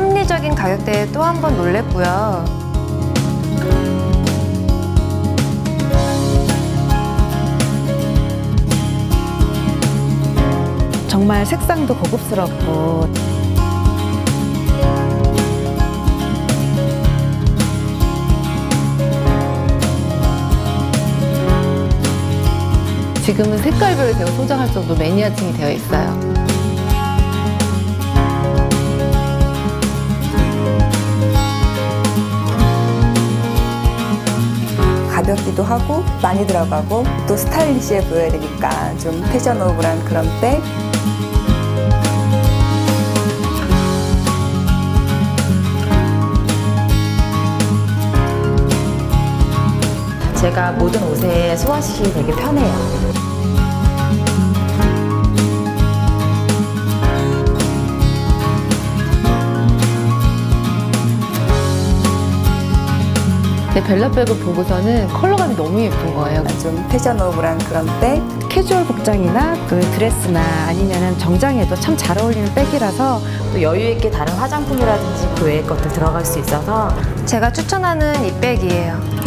합리적인 가격대에 또 한 번 놀랬고요. 정말 색상도 고급스럽고 지금은 색깔별로 제가 소장할 정도 매니아층이 되어 있어요. 가볍기도 하고 많이 들어가고 또 스타일리시해 보여야 되니까 좀 패셔너블한 그런 백. 제가 모든 옷에 소화시키기 되게 편해요. 근데 벨라백을 보고서는 컬러감이 너무 예쁜 거예요. 좀 패셔너블한 그런 백. 캐주얼 복장이나 또 드레스나 아니면은 정장에도 참 잘 어울리는 백이라서 또 여유 있게 다른 화장품이라든지 그 외의 것들 들어갈 수 있어서 제가 추천하는 이 백이에요.